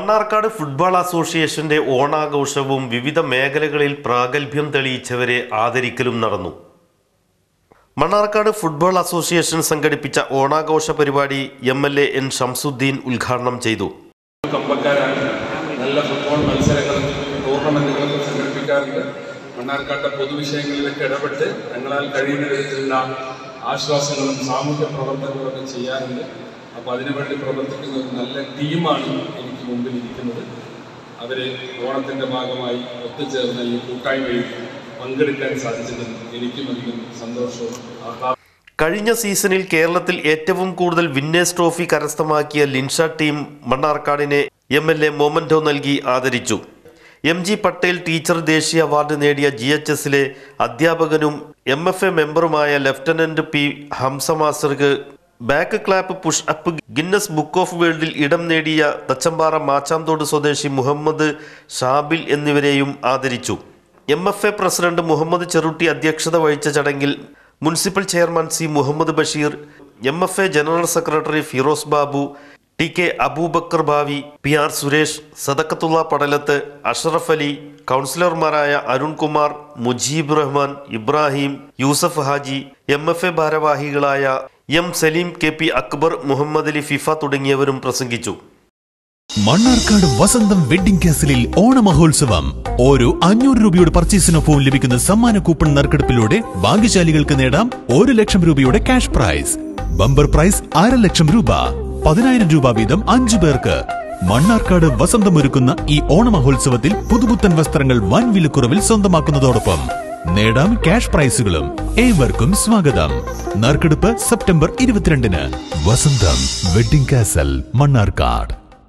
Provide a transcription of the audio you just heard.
Mannarkkad football അസോസിയേഷന്റെ ഓണാഘോഷവും വിവിധ മേഖലകളിൽ പ്രാഗൽഭ്യം തെളിയിച്ചവരെ ആദരിക്കലും നടന്നു. മണ്ണാർക്കാട് ഫുട്ബോൾ അസോസിയേഷൻ സംഘടിപ്പിച്ച ഓണാഘോഷ പരിപാടി MLA N. ഷംസുദ്ദീൻ ഉദ്ഘാടനം ചെയ്തു. നല്ല ഫുട്ബോൾ മത്സരങ്ങളും ടൂർണമെന്റുകളും സംഘടിപ്പിക്കാറുണ്ട്. മണ്ണാർക്കാട്ടെ പൊതുവിഷയങ്ങളിലൊക്കെ ഇടപെട്ട് ഞങ്ങളാൽ കഴിയുന്ന വിധത്തിലുള്ള ആശ്വാസങ്ങളും സാമൂഹ്യ പ്രവർത്തനങ്ങളൊക്കെ ചെയ്യാറുണ്ട്. അപ്പോൾ അതിനുവേണ്ടി പ്രവർത്തിക്കുന്ന ഒരു നല്ല ടീമാണ് എനിക്ക് മുമ്പിൽ ഇരിക്കുന്നത്. അവർ ഓണത്തിൻ്റെ ഭാഗമായി ഒത്തുചേർന്ന ഈ കൂട്ടായ്മയിൽ പങ്കെടുക്കാൻ സാധിച്ചതിൽ എനിക്കും അധികം സന്തോഷവും ആഹ്ലാദം. കഴിഞ്ഞ സീസണിൽ കേരളത്തിൽ ഏറ്റവും കൂടുതൽ വിന്നേഴ്സ് ട്രോഫി കരസ്ഥമാക്കിയ ലിൻഷ ടീം മണ്ണാർക്കാടിനെ MLA മൊമന്റോ നൽകി ആദരിച്ചു. MG പട്ടേൽ ടീച്ചർ ദേശീയ അവാർഡ് നേടിയ GHSലെ അധ്യാപകനും MFA മെമ്പറുമായ ലഫ്റ്റനന്റ് P. ഹംസ മാസ്റ്റർക്ക് back clap push up Guinness book of വേൾഡിൽ ഇടം നേടിയ തച്ചമ്പാറ മാച്ചാന്തോട് സ്വദേശി മുഹമ്മദ് ഷാബിൽ എന്നിവരെയും ആദരിച്ചു. MFA പ്രസിഡന്റ് മുഹമ്മദ് ചെറുട്ടി അധ്യക്ഷത വഹിച്ച ചടങ്ങിൽ municipal chairman C. Muhammad Basheer, MFA general secretary Firoz Babu, TK Abubakar Bavi, PR Suresh, Sadakathulla Padalath, Ashraf Ali, കൗൺസിലർമാരായ അരുൺകുമാർ, മുജീബ് റഹ്മാൻ, ഇബ്രാഹിം, യൂസഫ് ഹാജി, MFA ഭാരവാഹികളായ M. Salim, KP Akbar, Muhammad Ali FIFA തുടങ്ങിയവരും പ്രസംഗിച്ചു. മണ്ണാർക്കാട് വസന്തം വെഡിംഗ് കാസലിൽ ഓണമഹോത്സവം. ഓരോ 500 രൂപയുടെ പർച്ചേസിനൊപ്പം ലഭിക്കുന്ന സമ്മാന കൂപ്പൺ നറുക്കെടുപ്പിലൂടെ ഭാഗ്യശാലികൾക്ക് നേടാം 1 ലക്ഷം രൂപയുടെ cash prize. Bumper prize 1/2 lakh രൂപ. 10,000 രൂപ വീതം 5 പേർക്ക്. മണ്ണാർക്കാട് വസന്തമൊരുക്കുന്ന ഈ ഓണമഹോത്സവത്തിൽ പുതുപുത്തൻ വസ്ത്രങ്ങൾ വൻ വിലക്കുറവിൽ സ്വന്തമാക്കുന്നതോടൊപ്പം നേടാം ക്യാഷ് പ്രൈസുകളും. ഏവർക്കും സ്വാഗതം. നറുക്കെടുപ്പ് സെപ്റ്റംബർ 22-ന്. വസന്തം വെഡിംഗ് കാസൽ, മണ്ണാർക്കാട്.